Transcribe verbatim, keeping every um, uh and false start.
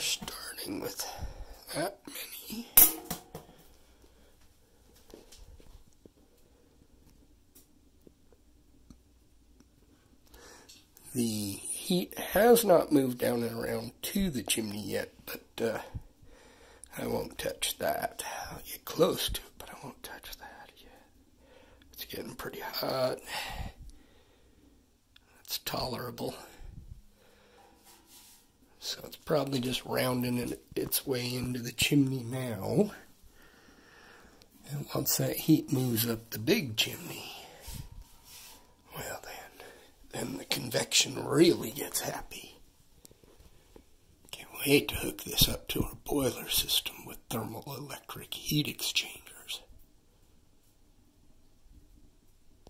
starting with that many. The heat has not moved down and around to the chimney yet, but uh, I won't touch that. I'll get close to it, but I won't touch that yet. It's getting pretty hot. It's tolerable. So it's probably just rounding it, its way into the chimney now. And once that heat moves up the big chimney, well then. Then the convection really gets happy. Can't wait to hook this up to our boiler system with thermal electric heat exchanger.